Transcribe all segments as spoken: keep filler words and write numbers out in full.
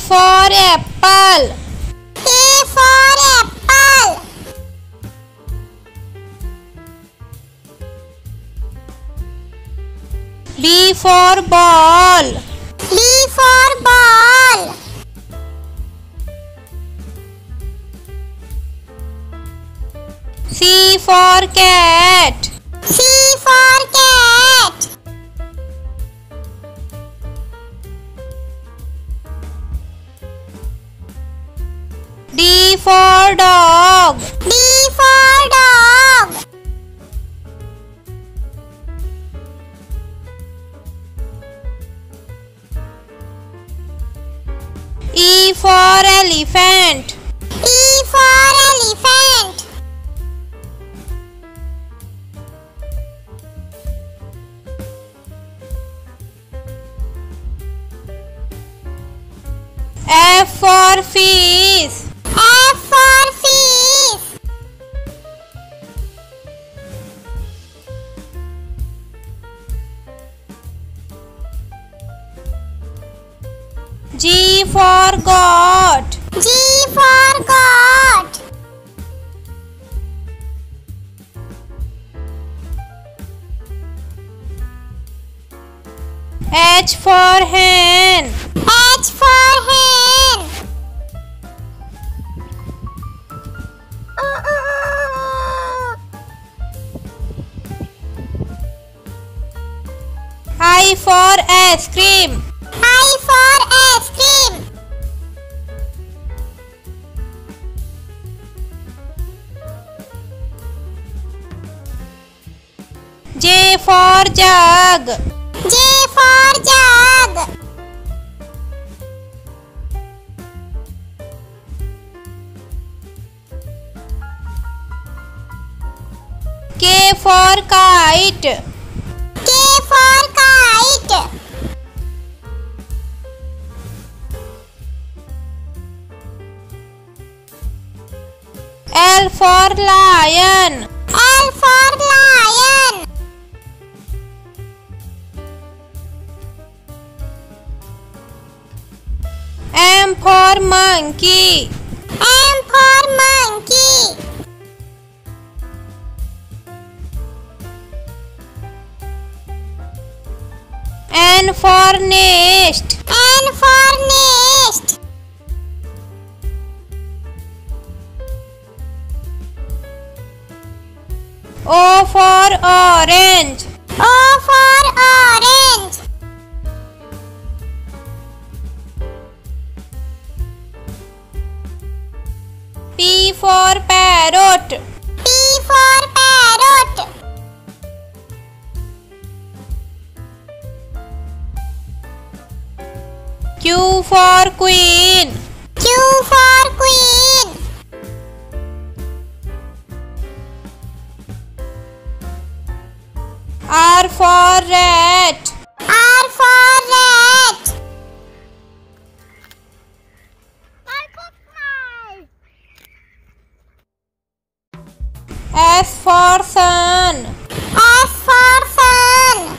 for apple. A for apple. B for ball. B for ball. C for cat. C for cat. D for dog. D for dog. E for elephant. E for elephant. F for fish. F for fish. G for goat. G for goat. H for hen. H for hen. I for ice cream. I for ice cream. J for jug. J for jug. K for kite. K for kite. L for lion. L for lion. M for monkey. M for monkey. N for nest. N for nest. O for orange. O for orange. P for parrot. P for parrot. Q for queen. Q for queen. R for rat. R for rat. S for sun. S for sun.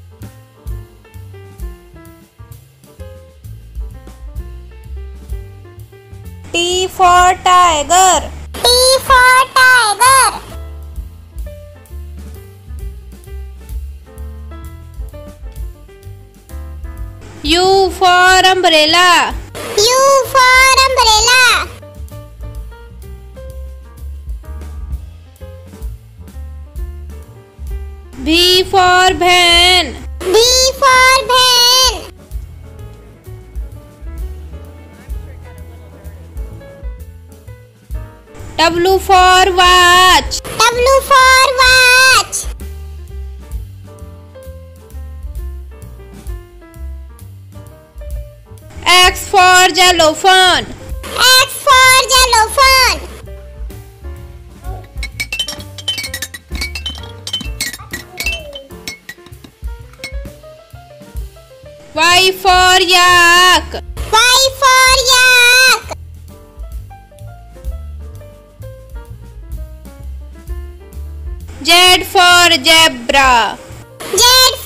T for tiger. T for tiger. U for umbrella. U for umbrella. V for van. V for van. W for watch. W for watch. X for xylophone. X for xylophone. Y for yak. Y for yak. Z for zebra. Z